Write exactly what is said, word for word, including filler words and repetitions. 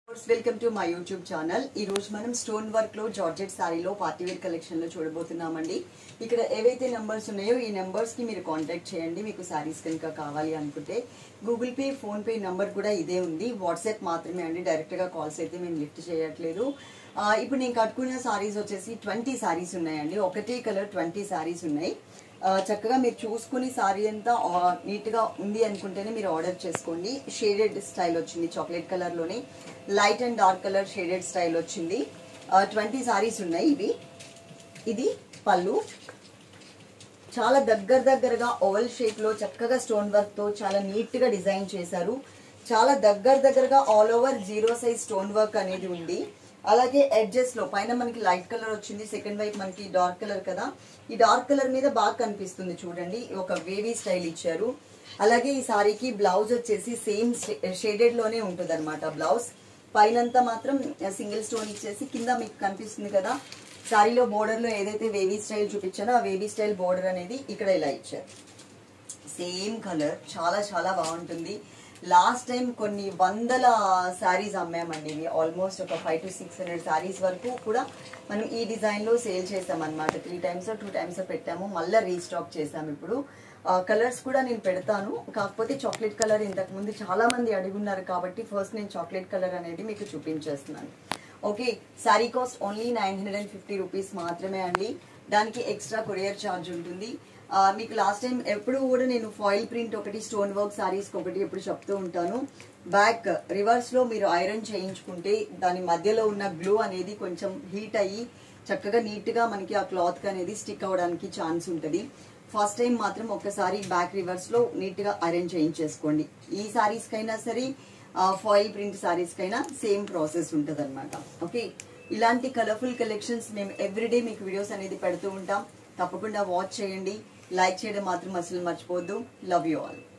Welcome to my YouTube channel. ఈ రోజు మనం స్టోన్ వర్క్ లో జార్జెట్ సారీలో పార్టీ వేర్ కలెక్షన్ లో చూడబోతున్నామండి. ఇక్కడ ఏవైతే నెంబర్స్ ఉన్నాయో ఈ నెంబర్స్ కి మీరు కాంటాక్ట్ చేయండి. మీకు సారీస్ కనుక కావాలి అనుకుంటే Google Pay, PhonePe number కూడా ఇదే ఉంది. వాట్సాప్ మాత్రమే అండి, డైరెక్ట్ గా కాల్స్ అయితే మేము లిఫ్ట్ చేయట్లేదు. ఇప్పుడు నేను కట్టుకున్న సారీస్ వచ్చేసి ట్వంటీ సారీస్ ఉన్నాయండి. ఒకటే కలర్ ట్వంటీ సారీస్ ఉన్నాయి. చక్కగా మీరు చూసుకుని సారీ అంతా నీట్ గా ఉంది అనుకుంటేనే మీరు ఆర్డర్ చేసుకోండి. షేడెడ్ స్టైల్ వచ్చింది, చాక్లెట్ కలర్ లోనే light and dark colour shaded style వచ్చింది. ట్వంటీ సారీస్ ఉన్నాయి ఇవి. ఇది పళ్ళు, చాలా దగ్గర దగ్గరగా ఓవల్ షేప్ లో చక్కగా స్టోన్ వర్క్ తో చాలా నీట్ గా డిజైన్ చేశారు. చాలా దగ్గర దగ్గరగా all over zero size stone work అనేది ఉంది. అలాగే ఎడ్జెస్ లో పైన మనకి లైట్ కలర్ వచ్చింది, సెకండ్ వైపు మనకి డార్క్ కలర్ కదా. ఈ డార్క్ కలర్ మీద బాగా కనిపిస్తుంది చూడండి, ఒక వేవీ స్టైల్ ఇచ్చారు. అలాగే ఈ సారీకి బ్లౌజ్ వచ్చేసి సేమ్ షేడెడ్ లోనే ఉంటుంది అనమాట. బ్లౌజ్ పైనంతా మాత్రం సింగిల్ స్టోన్ ఇచ్చేసి కింద మీకు కనిపిస్తుంది కదా, సారీలో బోర్డర్ లో ఏదైతే వేవీ స్టైల్ చూపించానో ఆ వేవీ స్టైల్ బోర్డర్ అనేది ఇక్కడ ఇలా ఇచ్చారు. సేమ్ కలర్, చాలా చాలా బాగుంటుంది. లాస్ట్ టైం కొన్ని వందల శారీస్ అమ్మామండి. ఇవి ఆల్మోస్ట్ ఒక five to six hundred saris వరకు కూడా మనం ఈ డిజైన్ లో సేల్ చేసాం అనమాట. త్రీ టైమ్స్ టూ టైమ్స్ పెట్టాము, మళ్ళీ రీస్టాక్ చేసాము. ఇప్పుడు కలర్స్ కూడా నేను పెడతాను, కాకపోతే చాక్లెట్ కలర్ ఇంతకు ముందు చాలా మంది అడుగున్నారు కాబట్టి ఫస్ట్ నేను చాక్లెట్ కలర్ అనేది మీకు చూపించేస్తున్నాను. Okay, sari cost only nine hundred and fifty rupees మాత్రమే అండి. దానికి ఎక్స్ట్రా కొరియర్ ఛార్జ్ ఉంటుంది. మీకు లాస్ట్ టైం ఎప్పుడు కూడా నేను ఫాయిల్ ప్రింట్ ఒకటి, స్టోన్ వర్క్ సారీస్ ఒకటి ఎప్పుడు చెప్తూ ఉంటాను. బ్యాక్ రివర్స్ లో మీరు ఐరన్ చేయించుకుంటే దాని మధ్యలో ఉన్న గ్లూ అనేది కొంచెం హీట్ అయ్యి చక్కగా నీట్ గా మనకి ఆ క్లాత్ అనేది స్టిక్ అవడానికి ఛాన్స్ ఉంటుంది. ఫస్ట్ టైం మాత్రం ఒక్కసారి బ్యాక్ రివర్స్ లో నీట్ గా ఐరన్ చేయించేసుకోండి. ఈ సారీస్ కైనా సరే, ఫాయిల్ ప్రింట్ సారీస్ కైనా సేమ్ ప్రాసెస్ ఉంటుంది అనమాట. ఓకే, ఇలాంటి కలర్ఫుల్ కలెక్షన్స్ మేము ఎవ్రీడే మీకు వీడియోస్ అనేది పెడుతూ ఉంటాం. తప్పకుండా వాచ్ చేయండి, లైక్ చేయడం మాత్రం అసలు మర్చిపోవద్దు. Love you all.